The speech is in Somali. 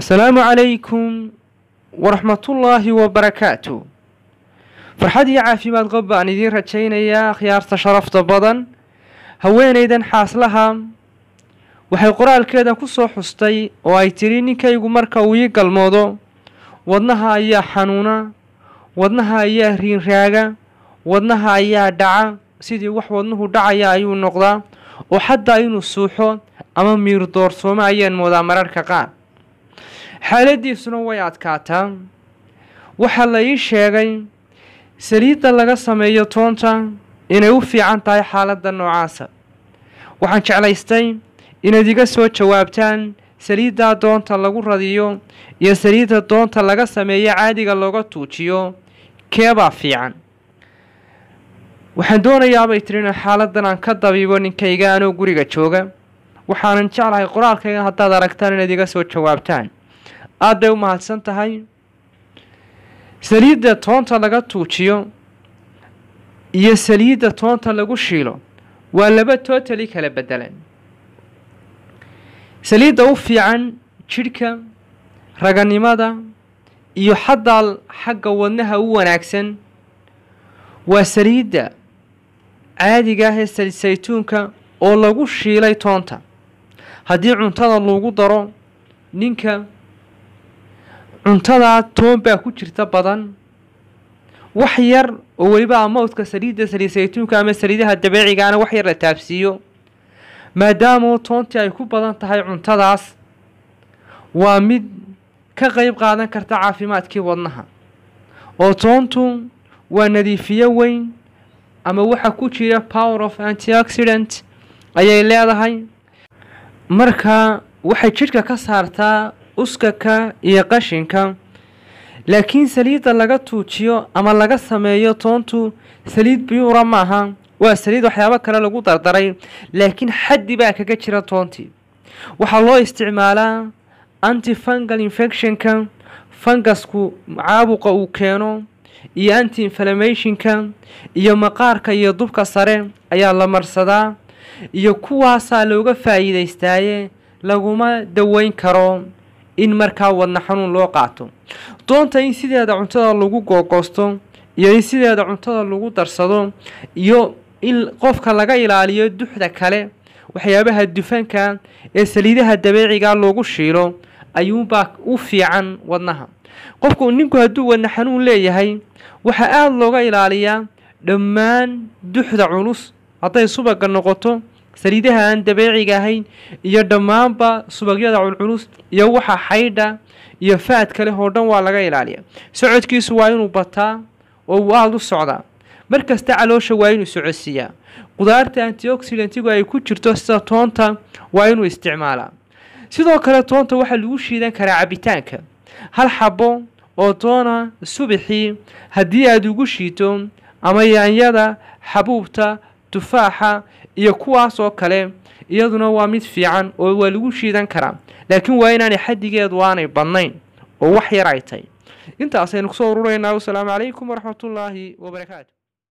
السلام عليكم ورحمة الله وبركاته. فرحدي عافيماد قب أن يدين رجينا يا خيار تشرفت بدن هوين إذن حاصلها وحي قرآن كذا كسو حستي وآيتريني كي يقمرك ويقى الموضوع ودنها أيها حنونة ودنها أيها رين راقة ودنها أيها دعا سيدي ودنه دعا يا أيو النقضة وحتى أيو السوحو أما مير دور سوما أيها المدامرار كقان xaaladiisuna way adkaataa. waxaa la ii sheegay saliidda laga sameeyo toonta inay u fiican tahay xaaladda noocaasa. waxaan jeclaystay inaad iga soo jawaabtaan saliidda doonta lagu radiyo iyo saliidda doonta laga sameeyo caadiga looga tuujiyo keebaa fiican. waxaan doonayaa bay tiri in xaaladdan aan ka dabiibo ninkayga anoo guriga jooga. waxaanan jeclahay qoraalkayga haddaad aragtaan inaad iga soo jawaabtaan. aad bay u mahadsan tahay. saliidda toonta laga tuujiyo iyo saliidda toonta lagu shiilo waa laba totally kala bedelan. saliidda u fiican jidhka raganimada iyo xataa xagga wadnaha u wanaagsan waa saliidda caadiga ah ee saliid saytuunka oo lagu shiilay toonta. haddii cuntada lagu daro ninka cuntada toon baa ku jirta badan wax yar oo waliba amawdka saliidda saliid saytuunka ama saliidaha dabiiciga wax yar la taabsiiyo maadaama toontii ay ku badan tahay cuntadaas waa mid ka qayb qaadan karta caafimaadkii wadnaha. oo toontu waa nadiifiye weyn ama waxa ku jira power of antioxidant ayay leedahay. marka waxay jidhka ka saartaa uskaka iyo qashinka. laakiin saliidda laga tuujiyo ama laga sameeyo toontu saliid biyuura maaha. waa saliid waxyaabo kale lagu dardaray laakiin xaddi baa kaga jira toontii. waxaa loo isticmaalaa antifungal infectionka fungasku caabuqa uu keeno iyo anti inflammationka iyo maqaarka iyo dubka sare ayaa la marsadaa iyo kuwaasaa looga faa'iidaystaaye laguma daweyn karo in markaa wadna xanuun loo qaato. doonta in sideeda cuntada lagu googoosto iyo in sideeda cuntada lagu darsado iyo in qofka laga ilaaliyo duxda kale waxyaabaha dufanka ee saliidaha dabiiciga loogu shiilo ayuunbaa u fiican wadnaha. qofku ninku hadduu wadna xanuun leeyahay waxaa aada looga ilaaliyaa dhammaan duxda culus hadday subaga noqoto saliidaha aan dabiiciga ahayn iyo dhammaanba subagyada culculus iyo waxa xaydha iyo faad kale oo dhan waa laga ilaaliyaa. socodkiisu waa inuu bataa oo uu aada u socdaa. markasta caloosha waa inuu socodsiiyaa. qudaarta antioxidantigu ay ku jirto sida toonta waa inuu isticmaalaa. sidoo kale toonta waxaa lagu shiidan karaa cabitaanka. hal xabo oo toona subaxii haddii aad ugu shiito ama yaanyada xabuubta tufaaxa iyo kuwaas oo kale iyaduna waa mid fiican oo waa lagu shiidan karaa. laakiin waa inaanay xaddigeedu aanay badnayn oo wax yar ay tahay. intaasaynu kusoo ururaynaa. wasalaamu calaykum waraxmatullaahi wabarakaatu.